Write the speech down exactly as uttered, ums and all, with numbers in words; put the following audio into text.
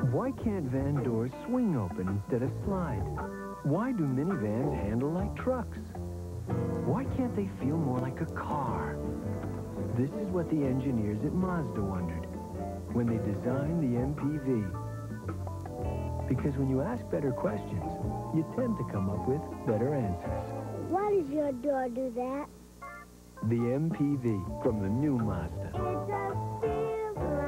Why can't van doors swing open instead of slide? Why do minivans handle like trucks? Why can't they feel more like a car? This is what the engineers at Mazda wondered when they designed the M P V. Because when you ask better questions, you tend to come up with better answers. Why does your door do that? The M P V from the new Mazda. It just feels right.